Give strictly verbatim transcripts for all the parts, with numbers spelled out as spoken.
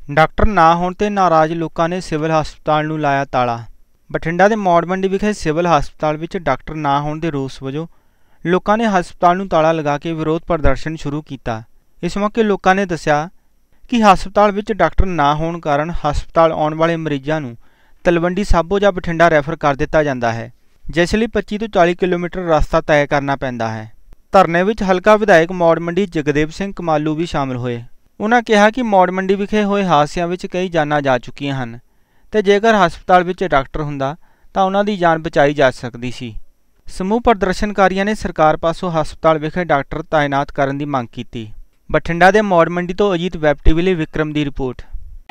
Doctor ਨਾ ਹੋਣ ਤੇ ਨਾਰਾਜ਼ ਲੋਕਾਂ ਨੇ ਸਿਵਲ ਹਸਪਤਾਲ ਨੂੰ ਲਾਇਆ ਤਾਲਾ। ਬਠਿੰਡਾ ਦੇ ਮੌੜ ਮੰਡੀ ਵਿਖੇ ਸਿਵਲ ਹਸਪਤਾਲ ਵਿੱਚ ਡਾਕਟਰ ਨਾ ਹੋਣ ਦੇ ਰੋਸ ਵਜੋਂ ਲੋਕਾਂ ਨੇ ਹਸਪਤਾਲ ਨੂੰ ਤਾਲਾ ਲਗਾ ਕੇ ਵਿਰੋਧ ਪ੍ਰਦਰਸ਼ਨ ਸ਼ੁਰੂ ਕੀਤਾ। ਇਸ ਮੌਕੇ ਲੋਕਾਂ ਨੇ ਦੱਸਿਆ ਕਿ ਹਸਪਤਾਲ ਵਿੱਚ ਡਾਕਟਰ ਨਾ ਹੋਣ ਕਾਰਨ ਹਸਪਤਾਲ ਆਉਣ ਵਾਲੇ ਮਰੀਜ਼ਾਂ ਨੂੰ ਤਲਵੰਡੀ ਸਾਬੋ ਜਾਂ ਬਠਿੰਡਾ ਰੈਫਰ ਕਰ ਦਿੱਤਾ ਜਾਂਦਾ ਹੈ, ਜਿਸ ਲਈ ਪੱਚੀ ਤੋਂ ਚਾਲੀ ਕਿਲੋਮੀਟਰ ਰਸਤਾ ਤੈਅ ਕਰਨਾ ਪੈਂਦਾ ਹੈ। ਧਰਨੇ ਵਿੱਚ ਹਲਕਾ ਵਿਧਾਇਕ ਮੌੜ ਮੰਡੀ ਜਗਦੇਵ ਸਿੰਘ ਕਮਾਲੂ ਵੀ ਸ਼ਾਮਲ ਹੋਏ। ਉਨ੍ਹਾਂ ਕਿਹਾ ਕਿ ਮੌੜ ਮੰਡੀ ਵਿਖੇ ਹੋਏ ਹਾਦਸਿਆਂ ਵਿੱਚ ਕਈ ਜਾਨਾਂ ਜਾ ਚੁੱਕੀਆਂ ਹਨ ਤੇ ਜੇਕਰ ਹਸਪਤਾਲ ਵਿੱਚ ਡਾਕਟਰ ਹੁੰਦਾ ਤਾਂ ਉਹਨਾਂ ਦੀ ਜਾਨ ਬਚਾਈ ਜਾ ਸਕਦੀ ਸੀ। ਸਮੂਹ ਪ੍ਰਦਰਸ਼ਨਕਾਰੀਆਂ ਨੇ ਸਰਕਾਰ ਪਾਸੋਂ ਹਸਪਤਾਲ ਵਿਖੇ ਡਾਕਟਰ ਤਾਇਨਾਤ ਕਰਨ ਦੀ ਮੰਗ ਕੀਤੀ। ਬਠਿੰਡਾ ਦੇ ਮੌੜ ਮੰਡੀ ਤੋਂ ਅਜੀਤ ਵੈਬ ਟੀਵੀ ਲਈ ਵਿਕਰਮ ਦੀ ਰਿਪੋर्ट।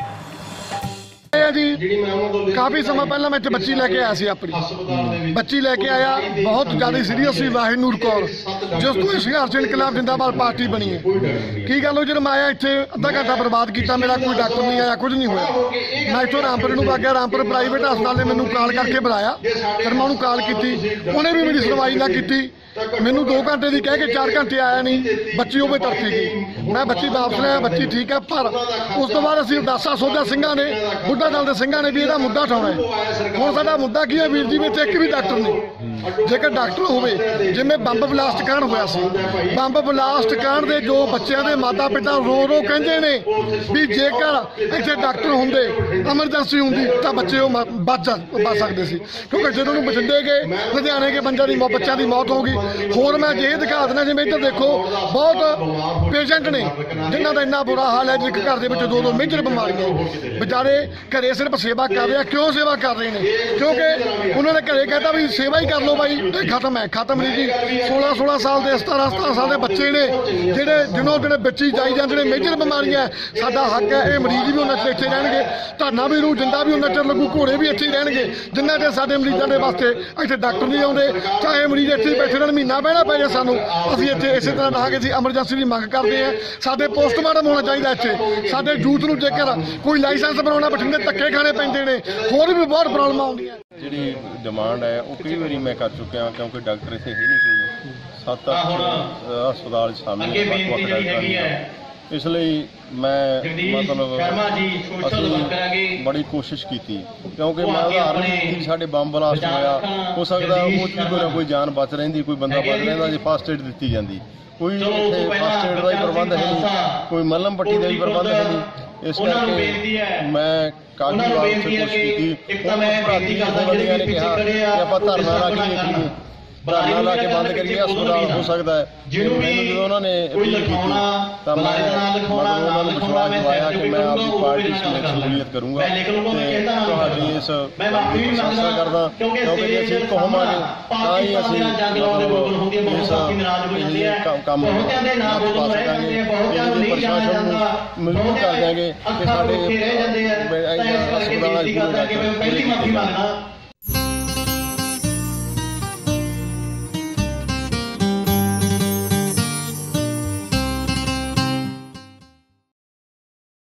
जी काफ़ी समय पहले मैं बच्ची लेके आया सी, अपनी बच्ची लेके आया, बहुत ज़्यादा सीरीयस सी वाहिनूर कौर जिस तो संघर्ष इनकलाब जिंदाबाद पार्टी बनी है। की गल जो मैं आया इतने अद्धा घंटा बर्बाद किया, मेरा कोई डॉक्टर नहीं आया, कुछ नहीं होया। मैं इतों रामपुर नूं आ गया, रामपुर प्राइवेट हस्पताल ने मैनूं कॉल करके बुलाया, फिर मैं उन्होंने कॉल की, उन्हें भी मेरी सुनवाई ना की। मैनू दो घंटे की कह के चार घंटे आया नहीं, बच्ची वो तड़फी गई। मैं बच्ची वापस लिया, बच्ची ठीक है, पर उस तो बाद असीं अरदासा सोचा सिंघां ने, बुढ़ा दल के सिंघां ने भी इहदा मुद्दा उठाउणा है। हुण साडा मुद्दा की है वीर जी, विच एक भी डॉक्टर नहीं। जेकर डॉक्टर होवे, जिवें बंब बलास्ट कांड होया सी, बंब बलास्ट कांड दे जो बच्चों के माता पिता रो रो कहंदे ने भी जेकर इत्थे डॉक्टर हुंदे, एमरजेंसी हुंदी तां बच्चे वो बच बच सकदे सी, क्योंकि जदों नूं बठिंडे गए, लुधियाने के बंजां दी बच्चों की मौत हो गई। होर मैं जे दिखा देना, जिवें इधर देखो बहुत पेशेंट ने जिन्हों का इन्ना बुरा हाल है, जिस घर के दो दो मेजर बीमारियां, बेचारे घरे सिर्फ सेवा कर रहे हैं। क्यों सेवा कर रहे हैं? क्योंकि उन्होंने घरे कहता भी सेवा ही कर लो भाई, खत्म है। खत्म नहीं जी, सोलह सोलह साल के सतारह सतारह साल के बच्चे ने जोड़े दिनों दिन बच्ची जाई जाते मेजर बीमारियां। साडा हक है, ये मरीज भी उन्ना चਿਰ इत्थे रहणगे, धरना भी रू जिंदा भी उन्ना चਿਰ लगू, घोड़े भी इत्थे रहणगे जिन्ना चਿਰ साडे मरीजों के वास्ते इत्थे डॉक्टर नहीं आउंदे। चाहे मरीज इत्थे बैठे रहण, महीना बहना पै जाए सानू, असीं इत्थे इसे तरह रह के एमरजेंसी की मंग करते हैं। साडे पोस्टमार्टम होना चाहिए इत्थे, साडे यूथ नूं जेकर कोई लाइसेंस बनाउणा, बठिंडे धक्के खाने पैंदे ने, होर भी बहुत प्रॉब्लम आउंदियां। जी डिमांड है वो कई बार मैं कर चुकिया, क्योंकि डॉक्टर इत्थे है नहीं कोई, सत्त अठ हस्पताल शामिल है, इसलिए मैं मतलब असीं बड़ी कोशिश की, क्योंकि मैं उदाहरण दी साडे बंब बलास्ट होया, हो सकता वो कोई ना कोई जान बच रही, कोई बंदा बच रहा जी, फस्ट एड दी जाती, कोई इत्थे फस्ट एड का ही प्रबंध है नहीं, कोई मलम पट्टी का भी प्रबंध है नहीं। इस करके मैं काफ़ी बार उत्थे कोशिश की। भराती जथेबंदियां ने कहा कि आपां धरना ला के देखीए, धरना ला के बंद करिए, अस्पताल हो सकता है। मैंने जो उन्होंने अपील की तो मैं मतलब उन्होंने विश्वास दिवाया कि मैं आपकी पार्टी में शमूलीयत करूँगा, इस प्रशंसा करदा, क्योंकि जे असीं इक होवांगे तां ही असीं मतलब इस काम नੱਥ पा सकांगे। प्रशासन नूं मजबूर कर देंगे कि साडे अस्पताल पूरे